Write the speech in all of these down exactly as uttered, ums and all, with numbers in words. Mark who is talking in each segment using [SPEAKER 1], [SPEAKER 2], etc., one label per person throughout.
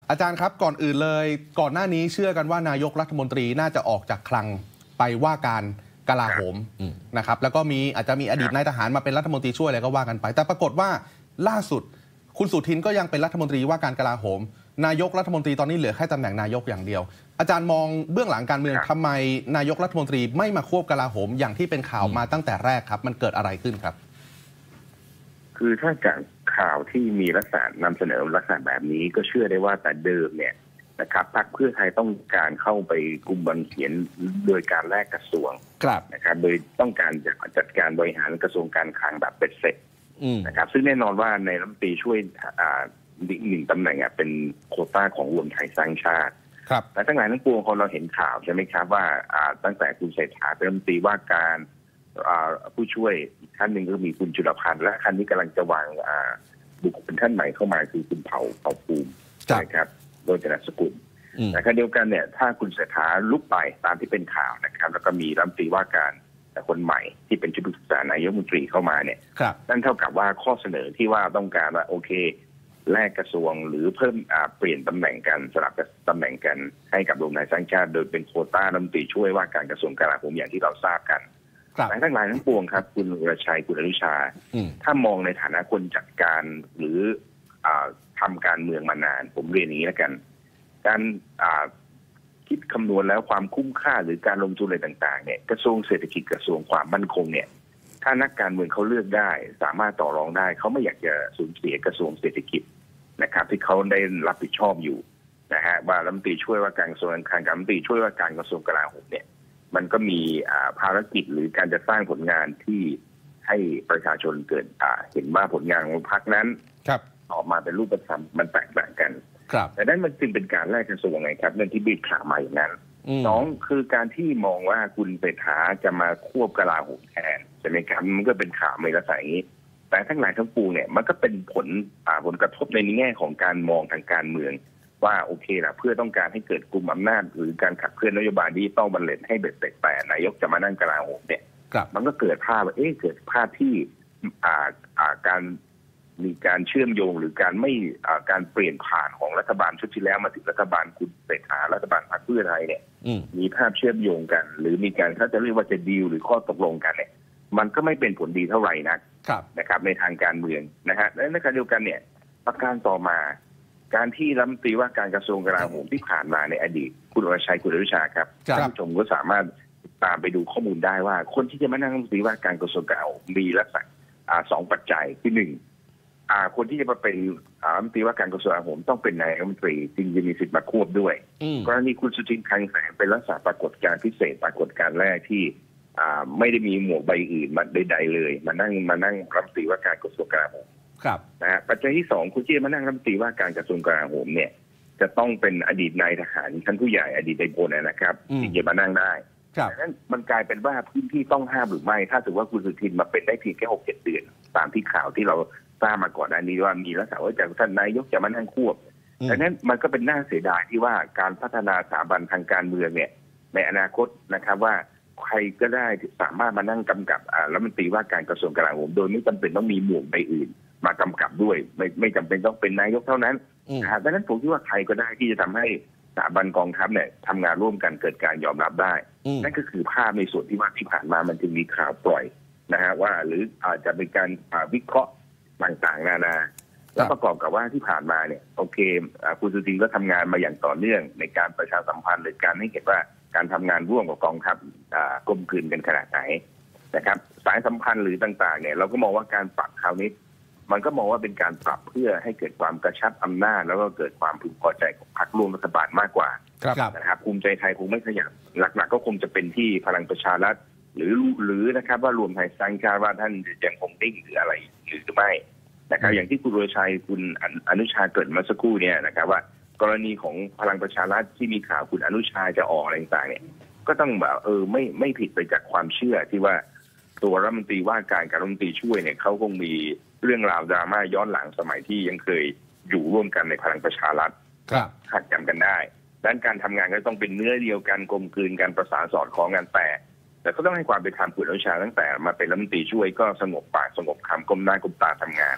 [SPEAKER 1] อาจารย์ครับก่อนอื่นเลยก่อนหน้านี้เชื่อกันว่านายกรัฐมนตรีน่าจะออกจากคลังไปว่าการกลาโหมนะครับแล้วก็มีอาจจะมีอดีตนายทหารมาเป็นรัฐมนตรีช่วยอะไรก็ว่ากันไปแต่ปรากฏว่าล่าสุดคุณสุทินก็ยังเป็นรัฐมนตรีว่าการกลาโหมนายกรัฐมนตรีตอนนี้เหลือแค่ตำแหน่งนายกอย่างเดียวอาจารย์มองเบื้องหลังการเมืองทำไมนายกรัฐมนตรีไม่มาควบกลาโหมอย่างที่เป็นข่าวมาตั้งแต่แรกครับมันเกิดอะไรขึ้นครับ
[SPEAKER 2] คือถ้าจากข่าวที่มีลักษณะนำเสนอลักษณะแบบนี้ก็เชื่อได้ว่าแต่เดิมเนี่ยนะครับพรรคเพื่อไทยต้องการเข้าไปกุมบังเขียนโดยการแลกกระทรวงนะครับโดยต้องการจะจัดการบริหารกระทรวงการคลังแบบเป็ดเสร็จนะครับซึ่งแน่นอนว่าในรัฐมนตรีช่วยหนึ่งตำแหน่งเป็นโควต้าของรวมไทยสร้างชาติแต่ทั้งหลายทั้งปวงคนเราเห็นข่าวใช่ไหมครับว่าตั้งแต่คุณเศรษฐาเป็นรัฐมนตรีว่าการผู้ช่วยอีกท่านหนึ่งก็มีคุณจุลพันธ์และท่านนี้กำลังจะวางบุคคลท่านใหม่เข้ามาคือคุณเผ่าเผ่าภูมินะครับโดยจรัสกุลแต่ขณะเดียวกันเนี่ยถ้าคุณเศรษฐาลุกไปตามที่เป็นข่าวนะครับแล้วก็มีรัฐมนตรีว่าการคนใหม่ที่เป็นที่ปรึกษานายกรัฐมนตรีเข้ามาเนี่ยนั่นเท่ากับว่าข้อเสนอที่ว่าต้องการว่าโอเคแลกกระทรวงหรือเพิ่มเปลี่ยนตำแหน่งกันสลับตำแหน่งกันให้กับรวมไทยสร้างชาติโดยเป็นโควต้ารัฐมนตรีช่วยว่าการกระทรวงกลาโหมอย่างที่เราทราบกันแต่ทั้งหลายทั้งปวงครับคุณวรชัยคุณอนุชาถ้ามองในฐานะคนจัดการหรือทำการเมืองมานานผมเรียนอย่างนี้แล้วกันการคิดคำนวณแล้วความคุ้มค่าหรือการลงทุนอะไรต่างๆเนี่ยกระทรวงเศรษฐกิจกระทรวงความมั่นคงเนี่ยถ้านักการเมืองเขาเลือกได้สามารถต่อรองได้เขาไม่อยากจะสูญเสียกระทรวงเศรษฐกิจนะครับที่เขาได้รับผิดชอบอยู่นะฮะว่ารัฐมนตรีช่วยว่าการกระทรวงการคลังกับรัฐมนตรีช่วยว่าการกระทรวงกลาโหมเนี่ยมันก็มีภารกิจหรือการจะสร้างผลงานที่ให้ประชาชนเกิดเห็นว่าผลงานของพรรคนั้นออกมาเป็นรูปธรรมมันแตกต่างกันแต่นั้นมันจึงเป็นการแลกกระทรวงไงครับเรื่องที่บีบข่าวมาอย่างนั้นสองคือการที่มองว่าคุณเศรษฐาจะมาควบกลาโหมแทนใช่ไหมครับมันก็เป็นข่าวในลักษณะนี้แต่ทั้งหลายทั้งปวงเนี่ยมันก็เป็นผลผลกระทบในแง่ของการมองทางการเมืองว่าโอเคละเพื่อต้องการให้เกิดกลุ่มอำนาจหรือการขับเคลื่อนนโยบายดิจิตอลบัลเลนให้เบ็ดเสร็จแต่นายกจะมานั่งกลาโหมเนี่ยมันก็เกิดภาพว่าเอ๊ะเกิดภาพที่อ่าอ่าการมีการเชื่อมโยงหรือการไม่การเปลี่ยนผ่านของรัฐบาลชุดที่แล้วมาถึงรัฐบาลคุณเศรษฐารัฐบาลพรรคเพื่อไทยเนี่ยมีภาพเชื่อมโยงกันหรือมีการถ้าจะเรียกว่าจะดีลหรือข้อตกลงกันเนี่ยมันก็ไม่เป็นผลดีเท่าไหร่นักนะครับในทางการเมืองนะฮะและในขณะเดียวกันเนี่ยประการต่อมาการที่รัฐมนตรีว่าการกระทรวงกลาโหมที่ผ่านมาในอดีตคุณวรชัยคุณอนุชาครับท่านผู้ชมก็สามารถตามไปดูข้อมูลได้ว่าคนที่จะมานั่งรัฐมนตรีว่าการกระทรวงกลาโหมมีลักษณะสองปัจจัยที่หนึ่งคนที่จะมาเป็นรัฐมนตรีว่าการกระทรวงกลาโหมต้องเป็นนายกรัฐมนตรีจึงจะมีสิทธิ์มาควบด้วยกรณีคุณสุทินคลังแสงเป็นลักษณะปรากฏการณ์พิเศษปรากฏการณ์แรกที่ไม่ได้มีหมวกใบอื่นมาใดๆเลยมานั่งมานั่งรัฐมนตรีว่าการกระทรวงกลาโหมครับนะฮะปัจจัยที่สองคุณที่จะมานั่งรัฐมนตรีว่าการกระทรวงกลาโหมเนี่ยจะต้องเป็นอดีตนายทหารชั้นผู้ใหญ่อดีตนายพลนะครับที่จะมานั่งได้ดังนั้นมันกลายเป็นว่าพื้นที่ต้องห้ามหรือไม่ถ้าถือว่าคุณสุทินมาเป็นได้เพียงแค่หกเจ็ดเดือนตามที่ข่าวที่เราทราบมาก่อนหน้านี้ว่ามีลักษณะว่าจากท่านนายกจะมานั่งควบดังนั้นมันก็เป็นน่าเสียดายที่ว่าการพัฒนาสถาบันทางการเมืองเนี่ยในอนาคตนะครับว่าใครก็ได้สามารถมานั่งกำกับรัฐมนตรีว่าการกระทรวงกลาโหมโดยไม่จำเป็นต้องมีหมวกใบอื่นมากำกับด้วยไม่ไม่จำเป็นต้องเป็นนายกเท่านั้นดังนั้นผมคิดว่าใครก็ได้ที่จะทำให้สถาบันกองทัพเนี่ยทำงานร่วมกันเกิดการยอมรับได้นั่นก็คือภาพในส่วนที่ว่าที่ผ่านมามันจึงมีข่าวปล่อยนะฮะว่าหรืออาจจะเป็นการวิเคราะห์ต่างๆนานาแล้วประกอบกับว่าที่ผ่านมาเนี่ยโอเคคุณสุทินก็ทำงานมาอย่างต่อเนื่องในการประชาสัมพันธ์หรือการให้เห็นว่าการทำงานร่วมกับกองทัพกลมกลืนกันขนาดไหนนะครับสายสัมพันธ์หรือต่างๆเนี่ยเราก็มองว่าการปรับคราวนี้มันก็มองว่าเป็นการปรับเพื่อให้เกิดความกระชับอำนาจแล้วก็เกิดความพึงพอใจของพรรคร่วมรัฐบาลมากกว่านะครับภูมิใจไทยคงไม่ขยับหลักๆก็คงจะเป็นที่พลังประชารัฐหรือหรือนะครับว่ารวมไทยสร้างชาติว่าท่านยังคงนิ่งหรืออะไรหรือไม่นะครับอย่างที่คุณวรชัยคุณอนุชาเกิดมาสักครู่เนี่ยนะครับว่ากรณีของพลังประชารัฐที่มีข่าวคุณอนุชาจะออกอะไรต่างๆเนี่ยก็ต้องแบบเออไม่ไม่ผิดไปจากความเชื่อที่ว่าตัวรัฐมนตรีว่าการกับรัฐมนตรีช่วยเนี่ยเขาคงมีเรื่องราวดราม่าย้อนหลังสมัยที่ยังเคยอยู่ร่วมกันในพลังประชารัฐขัดจำกันได้ด้านการทำงานก็ต้องเป็นเนื้อเดียวกันกลมกลืนกันประสานสอดคล้องกันแต่แต่ก็ต้องให้ความเป็นธรรมคุณอนุชาตั้งแต่มาเป็นรัฐมนตรีช่วยก็สงบปากสงบคำก้มหน้าก้มตาทำงาน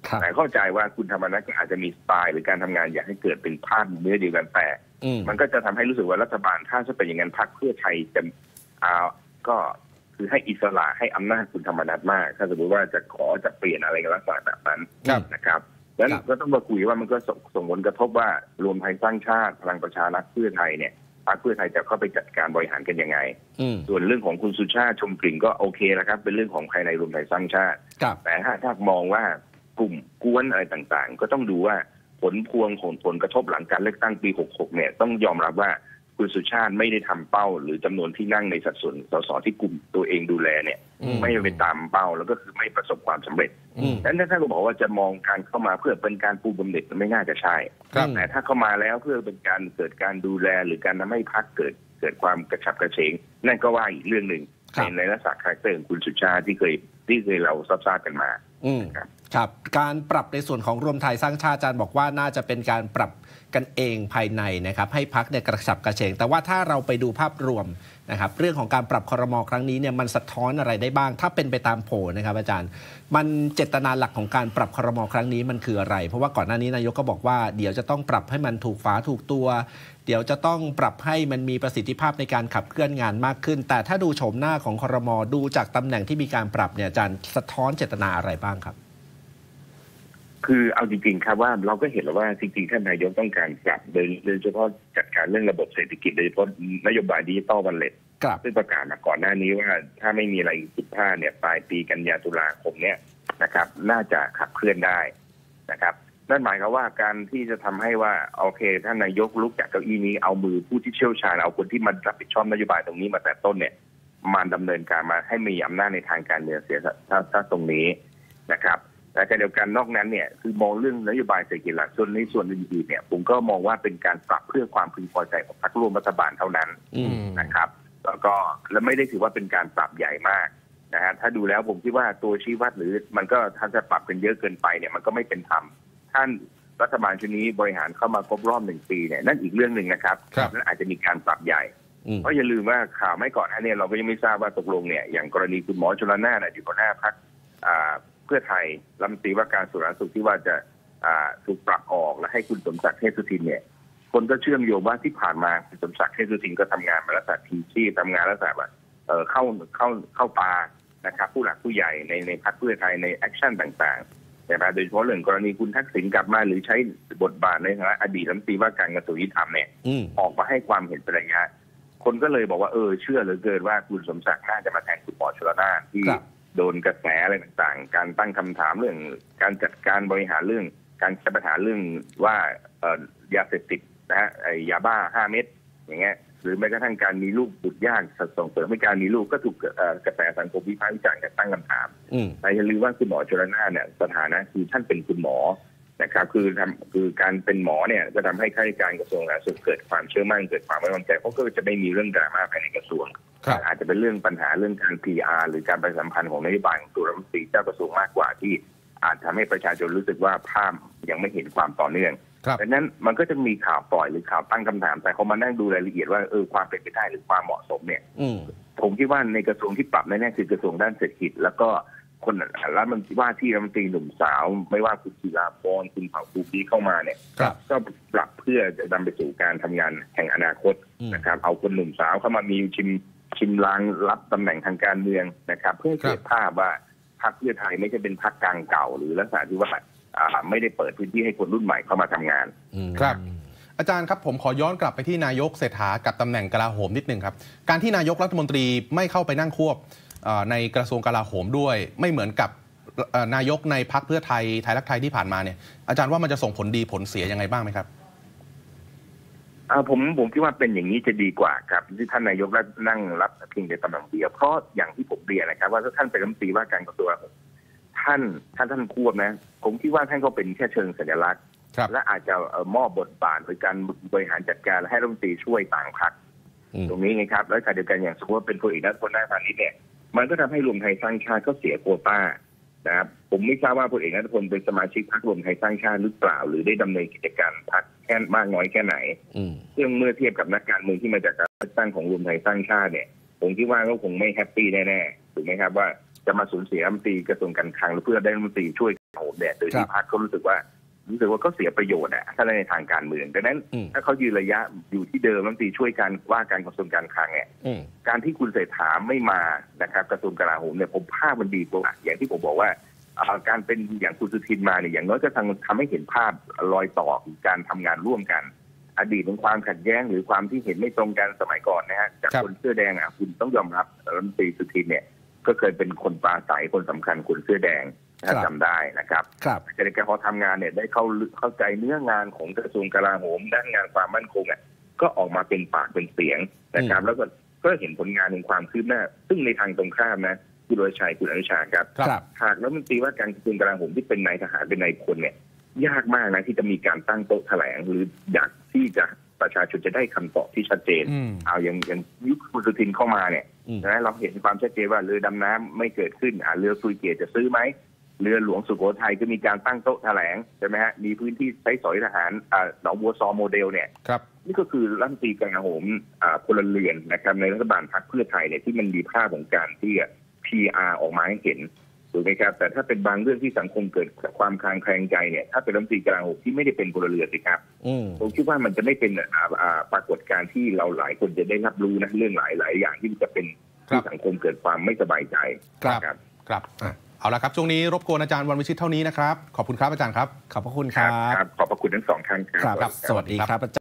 [SPEAKER 2] แต่เข้าใจว่าคุณธรรมนัสก็อาจจะมีสไตล์หรือการทำงานอยากให้เกิดเป็นภาพเนื้อเดียวกันแต่มันก็จะทำให้รู้สึกว่ารัฐบาลถ้าจะเป็นอย่างนั้นพรรคเพื่อไทยจะอ่าก็คือให้อิสระให้อำนาจคุณธรรมนัสมากถ้าสมมติว่าจะขอจะเปลี่ยนอะไรกันลักษณะแบบนั้นนะครับแล้วก็ต้องมาคุยว่ามันก็ส่งผลกระทบว่ารวมไทยสร้างชาติพลังประชารัฐเพื่อไทยเนี่ยพรรคเพื่อไทยจะเข้าไปจัดการบริหารกันยังไงส่วนเรื่องของคุณสุชาติชมกลิ่นก็โอเคแล้วครับเป็นเรื่องของภายในรวมไทยสร้างชาติแต่ถ้าถ้ามองว่ากลุ่มกวนอะไรต่างๆก็ต้องดูว่าผลพวงของผลกระทบหลังการเลือกตั้งปีหกสิบหกเนี่ยต้องยอมรับว่าคุณสุชาติไม่ได้ทำเป้าหรือจำนวนที่นั่งในสัดส่วนสสที่กลุ่มตัวเองดูแลเนี่ยไม่เป็นตามเป้าแล้วก็คือไม่ประสบความสำเร็จดังนั้นถ้าเราบอกว่าจะมองการเข้ามาเพื่อเป็นการปูบำเหน็จไม่น่าจะใช่แต่ถ้าเข้ามาแล้วเพื่อเป็นการเกิดการดูแลหรือการทำให้พรรคเกิดเกิดความกระฉับกระเฉงนั่นก็ว่าอีกเรื่องหนึ่งเป็นในลักษณะคาแรคเตอร์ของคุณสุชาติที่เคยที่เคยเราทราบกันมา
[SPEAKER 3] ครับครับการปรับในส่วนของรวมไทยสร้างชาติอาจารย์บอกว่าน่าจะเป็นการปรับกันเองภายในนะครับให้พรรคเนี่ยกระฉับกระเฉงแต่ว่าถ้าเราไปดูภาพรวมนะครับเรื่องของการปรับครม.ครั้งนี้เนี่ยมันสะท้อนอะไรได้บ้างถ้าเป็นไปตามโผล่นะครับอาจารย์มันเจตนาหลักของการปรับครม.ครั้งนี้มันคืออะไรเพราะว่าก่อนหน้านี้นายกก็บอกว่าเดี๋ยวจะต้องปรับให้มันถูกฝาถูกตัวเดี๋ยวจะต้องปรับให้มันมีประสิทธิภาพในการขับเคลื่อนงานมากขึ้นแต่ถ้าดูโฉมหน้าของครม.ดูจากตำแหน่งที่มีการปรับเนี่ยอาจารย์สะท้อนเจตนาอะไรบ้างครับ
[SPEAKER 2] คือเอาจริงๆครับว่าเราก็เห็นแล้วว่าจริงๆท่านนายกต้องการปรับโดยโดยเฉพาะจัดการเรื่องระบบเศรษฐกิจโดยเฉพาะนโยบายดิจิตอลวอลเล็ตซึ่งประกาศมาก่อนหน้านี้ว่าถ้าไม่มีอะไรผิดพลาดเนี่ยปลายปีกันยาตุลาคมเนี่ยนะครับน่าจะขับเคลื่อนได้นะครับนั่นหมายความว่าการที่จะทำให้ว่าโอเคท่านนายกลุกจากเก้าอี้นี้เอามือผู้ที่เชี่ยวชาญเอาคนที่มันรับผิดชอบนโยบายตรงนี้มาแต่ต้นเนี่ยมาดำเนินการมาให้มีอำนาจในทางการเมืองเสียถ้าถ้าตรงนี้นะครับแต่ขณะเดียวกันนอกนั้นเนี่ยคือมองเรื่องนโยบายเศรษฐกิจหลักส่วนในส่วนอื่นๆเนี่ยผมก็มองว่าเป็นการปรับเพื่อความพึงพอใจของพรรคร่วมรัฐบาลเท่านั้นนะครับแล้วก็และไม่ได้ถือว่าเป็นการปรับใหญ่มากนะฮะถ้าดูแล้วผมคิดว่าตัวชี้วัดหรือมันก็ถ้าจะปรับกันเยอะเกินไปเนี่ยมันก็ไม่เป็นธรรมท่านรัฐบาลชุดนี้บริหารเข้ามาครบรอบหนึ่งปีเนี่ยนั่นอีกเรื่องหนึ่งนะครับนั่นอาจจะมีการปรับใหญ่เพราะอย่าลืมว่าข่าวไม่ก่อนหน้านี้เราก็ยังไม่ทราบว่าตกลงเนี่ยอย่างกรณีคุณหมอชลน่านอดีตหัวหน้าพรรคเพื่อไทยรัฐมนตรีว่าการสุขสุขที่ว่าจะถูกปรับออกและให้คุณสมศักดิ์เทพสุทินเนี่ยคนก็เชื่อมโยงว่าที่ผ่านมาคุณสมศักดิ์เทพสุทินก็ทำงานมาลักษณะทีชีพทำงานลักษณะแบบเข้าเข้าเข้าปานะครับผู้หลักผู้ใหญ่ในในพรรคเพื่อไทยในแอคชั่นต่างๆแต่โดยเฉพาะเรื่องกรณีคุณทักษิณกลับมาหรือใช้บทบาทในฐานะอดีตรัฐมนตรีว่าการกระทรวงยุติธรรมเนี่ยออกมาให้ความเห็นเป็นระยะคนก็เลยบอกว่าเออเชื่อเหลือเกินว่าคุณสมศักดิ์น่าจะมาแทนคุณหมอชลน่านที่โดนกระแสอะไรต่างๆการตั้งคำถามเรื่องการจัดการบริหารเรื่องการแก้ปัญหาเรื่องว่ายาเสพติดนะฮะยาบ้าห้าเม็ดอย่างเงี้ยหรือแม้กระทั่งการมีลูกบุตรยากส่งเสริมให้การมีลูกก็ถูกกระแสสังคมวิพากษ์วิจารณ์ตั้งคำถามแต่อย่าลืมว่าคุณหมอชลน่านเนี่ยสถานะคือท่านเป็นคุณหมอนะครับคือทำคือการเป็นหมอเนี่ยจะทำให้ข้าราชการกระทรวงสาธารณสุขเกิดความเชื่อมั่นเกิดความไว้วางใจเพราะก็จะไม่มีเรื่องดราม่าภายในกระทรวงอาจจะเป็นเรื่องปัญหาเรื่องการ พี อาร์ หรือการประชาสัมพันธ์ของนโยบายของตัวรัฐมนตรีเจ้ากระทรวงมากกว่าที่อาจทำให้ประชาชนรู้สึกว่าภาพยังไม่เห็นความต่อเนื่องดังนั้นมันก็จะมีข่าวปล่อยหรือข่าวตั้งคำถามแต่เขามานั่งดูรายละเอียดว่าเออความเป็นไปได้หรือความเหมาะสมเนี่ยผมคิดว่าในกระทรวงที่ปรับแน่ๆคือกระทรวงด้านเศรษฐกิจแล้วก็คนรัฐมนตรีว่าที่รัฐมนตรีหนุ่มสาวไม่ว่าคุณธีราพรคุณเผ่าภูมิเข้ามาเนี่ยก็ปรับเพื่อจะนำไปสู่การทำงานแห่งอนาคตนะครับเอาคนหนุ่มสาวเข้ามามีชิมชิมลางรับตำแหน่งทางการเมืองนะครับเพื่อเกิดภาพว่าพรรคเพื่อไทยไม่ใช่เป็นพรรคกลางเก่าหรือลักษณะที่ว่าไม่ได้เปิดพื้นที่ให้คนรุ่นใหม่เข้ามาทำงาน
[SPEAKER 1] ครับอาจารย์ครับผมขอย้อนกลับไปที่นายกเศรษฐากับตำแหน่งกลาโหมนิดนึงครับการที่นายกรัฐมนตรีไม่เข้าไปนั่งควบในกระทรวงกลาโหมด้วยไม่เหมือนกับนายกในพรรคเพื่อไทยไทยรักไทยที่ผ่านมาเนี่ยอาจารย์ว่ามันจะส่งผลดีผลเสียยังไงบ้างไหมครับ
[SPEAKER 2] ผมผมคิดว่าเป็นอย่างนี้จะดีกว่าครับที่ท่านนายกนั่งรับเพียงแต่ตำแหน่งเดียวเพราะอย่างที่ผมเรียนนะครับว่าถ้าท่านเป็นรัฐมนตรีว่าการกระทรวงท่านท่านท่านควบนะผมคิดว่าท่านก็เป็นแค่เชิงสัญลักษณ์และอาจจะมอบบทบาทในการบริหารจัดการให้รัฐมนตรีช่วยต่างพรรคตรงนี้ไงครับแล้วการเดียวกันอย่างสมมติว่าเป็นพลเอกนัทพลนาคพานิชเนี่ยมันก็ทำให้รวมไทยสร้างชาติก็เสียโควต้านะครับผมไม่ทราบว่าพลเอกนัทพลเป็นสมาชิกพรรครวมไทยสร้างชาติหรือเปล่าหรือได้ดำเนินกิจการพรรคแค่มากน้อยแค่ไหนซึ่งเมื่อเทียบกับนักการเมืองที่มาจากการเลือกตั้งของรวมไทยสร้างชาติเนี่ยผมคิดว่าก็คงไม่แฮปปี้แน่ๆถูกไหมครับว่าจะมาสูญเสียรัฐมนตรีกระทรวงการคลังหรือเพื่อได้รัฐมนตรีช่วยโหมเนี่ยโดยที่พรรคเขารู้สึกว่ารู้สึกว่าก็เสียประโยชน์อะถ้าในทางการเมืองดังนั้นถ้าเขายืนระยะอยู่ที่เดิมรัฐมนตรีช่วยการว่าการกระทรวงการคลังเนี่ยการที่คุณเศรษฐาไม่มานะครับกระทรวงกลาโหมเนี่ยผมภาพมันดีกว่าอย่างที่ผมบอกว่าการเป็นอย่างคุณสุทินมาเนี่ยอย่างน้อยก็ทำทำให้เห็นภาพรอยต่อการทำงานร่วมกันอดีตของความขัดแย้งหรือความที่เห็นไม่ตรงกันสมัยก่อนนะฮะจากคนเสื้อแดงอ่ะคุณต้องยอมรับรัฐมนตรีสุทินเนี่ยก็เคยเป็นคนปราศัยคนสำคัญคนเสื้อแดงถ้าจำได้นะครับแต่ในการพอทำงานเนี่ยได้เข้าเข้าใจเนื้องานของกระทรวงกลาโหมด้านงานความมั่นคงอ่ะก็ออกมาเป็นปากเป็นเสียงนะครับแล้วก็ก็เห็นผลงานในความคืบหน้าซึ่งในทางตรงข้ามนะคุณโรชัยคุณอนุชาครับหากรัฐมนตรีว่าการกระทรวงกลาโหมที่เป็นนายทหารเป็นนายพลเนี่ยยากมากนะที่จะมีการตั้งโต๊ะแถลงหรืออยากที่จะประชาชนจะได้คำตอบที่ชัดเจนเอาอย่างอย่างยุคคุณสุทินเข้ามาเนี่ยนะเราเห็นความชัดเจนว่าเรือดำน้ำไม่เกิดขึ้นอ่าเรือฟรีเกตจะซื้อไหมเรือหลวงสุโขทัยก็มีการตั้งโต๊ะแถลงใช่ไหมฮะมีพื้นที่ใช้สอยทหารอ่าหนองบัวซอโมเดลเนี่ยนี่ก็คือรัฐมนตรีกลาโหมอ่าพลเรือนนะครับในรัฐบาลพรรคเพื่อไทยเนี่ยที่มันมีภาพของการที่ พี อาร์ ออกมาให้เห็นถูกไหมครับแต่ถ้าเป็นบางเรื่องที่สังคมเกิดความคลางแคลงใจเนี่ยถ้าเป็นรัฐมนตรีกลาโหมที่ไม่ได้เป็นพลเรือนสิครับผมคิดว่ามันจะไม่เป็นปรากฏการณ์ที่เราหลายคนจะได้รับรู้นะเรื่องหลายหลายอย่างที่จะเป็นที่สังคมเกิดความไม่สบายใจ
[SPEAKER 1] ครับครับเอาละครับช่วงนี้รบกวนอาจารย์วันวิชิตเท่านี้นะครับขอบคุณครับอาจารย์ครับ
[SPEAKER 3] ขอบพระคุณครับ
[SPEAKER 2] ขอบพระคุณทั้งสองท่านครับ
[SPEAKER 3] สวัสดีครับ